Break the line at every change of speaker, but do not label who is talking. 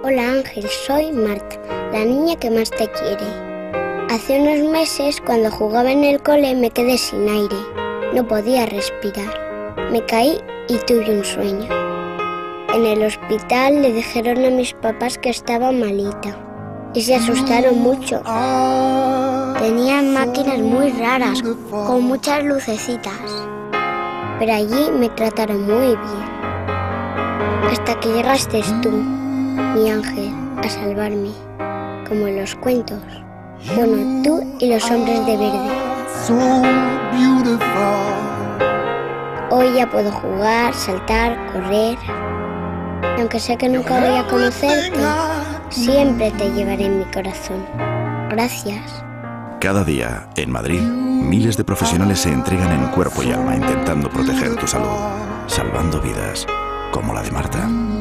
Hola Ángel, soy Marta, la niña que más te quiere. Hace unos meses, cuando jugaba en el cole, me quedé sin aire. No podía respirar. Me caí y tuve un sueño. En el hospital le dijeron a mis papás que estaba malita y se asustaron mucho. Tenían máquinas muy raras, con muchas lucecitas. Pero allí me trataron muy bien. Hasta que llegaste tú, mi ángel, a salvarme, como en los cuentos. Bueno, tú y los hombres de verde. Hoy ya puedo jugar, saltar, correr. Aunque sé que nunca voy a conocerte, siempre te llevaré en mi corazón. Gracias.
Cada día, en Madrid, miles de profesionales se entregan en cuerpo y alma intentando proteger tu salud, salvando vidas, como la de Marta.